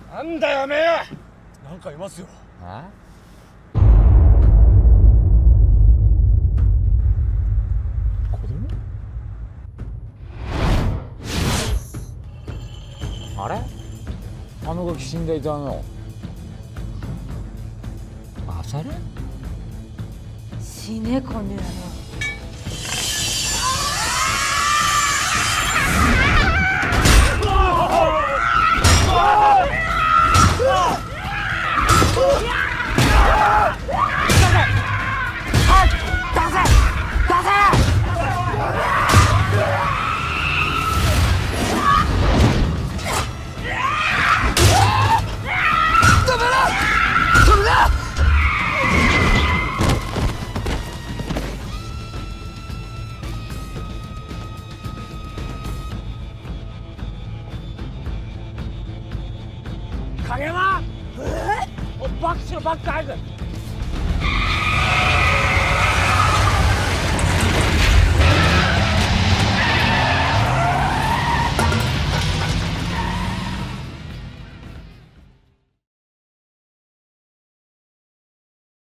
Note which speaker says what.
Speaker 1: なんだやめえ。なんかいますよ。
Speaker 2: あ？子供？あれ？あのガキ死んでいたの。マサル？
Speaker 3: 死ねこの野郎。
Speaker 1: 影山！おバックしろバック早く！